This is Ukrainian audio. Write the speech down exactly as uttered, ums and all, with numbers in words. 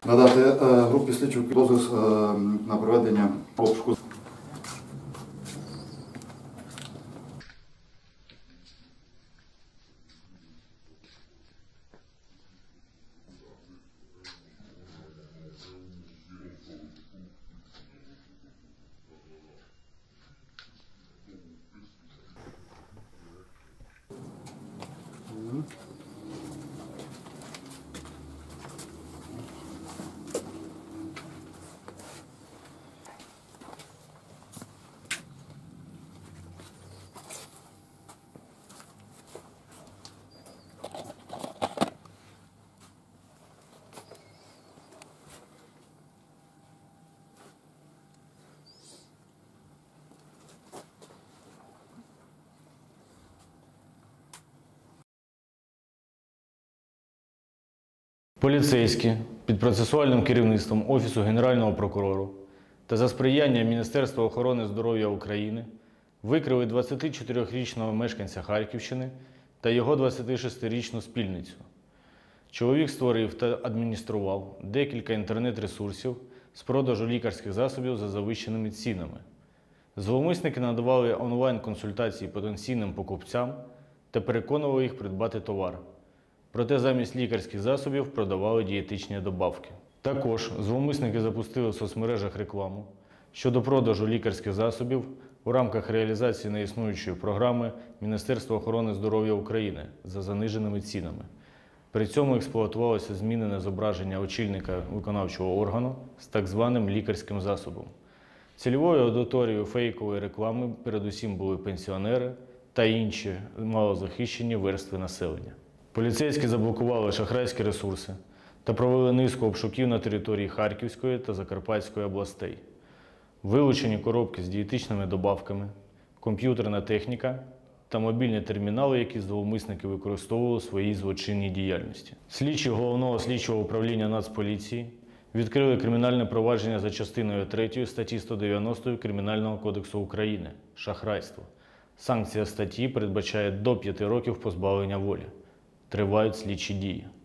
Надати е, групі слідчих підозру е, на проведення обшуку. Поліцейські під процесуальним керівництвом Офісу Генерального прокурора та за сприяння Міністерства охорони здоров'я України викрили двадцятичотирирічного мешканця Харківщини та його двадцятишестирічну спільницю. Чоловік створив та адміністрував декілька інтернет-ресурсів з продажу лікарських засобів за завищеними цінами. Зловмисники надавали онлайн-консультації потенційним покупцям та переконували їх придбати товар. Проте замість лікарських засобів продавали дієтичні добавки. Також зловмисники запустили в соцмережах рекламу щодо продажу лікарських засобів у рамках реалізації неіснуючої програми Міністерства охорони здоров'я України за заниженими цінами. При цьому експлуатувалося змінене зображення очільника виконавчого органу з так званим лікарським засобом. Цільовою аудиторією фейкової реклами передусім були пенсіонери та інші малозахищені верстви населення. Поліцейські заблокували шахрайські ресурси та провели низку обшуків на території Харківської та Закарпатської областей. Вилучені коробки з дієтичними добавками, комп'ютерна техніка та мобільні термінали, які зловмисники використовували у своїй злочинній діяльності. Слідчі Головного слідчого управління Нацполіції відкрили кримінальне провадження за частиною третьою статті сто дев'яносто Кримінального кодексу України – шахрайство. Санкція статті передбачає до п'яти років позбавлення волі. Тривають слідчі дії.